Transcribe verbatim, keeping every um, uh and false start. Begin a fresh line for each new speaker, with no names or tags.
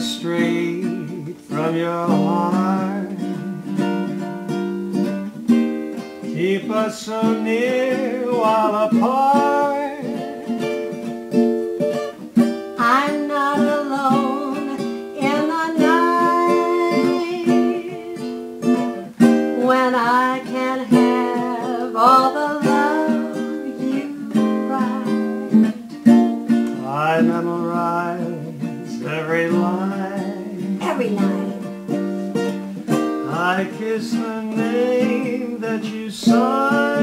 straight from your heart. Keep us so near while apart.
I'm not alone in the night when I can have all the love you write.
I memorize every line.
Every line.
I kiss the name that you signed.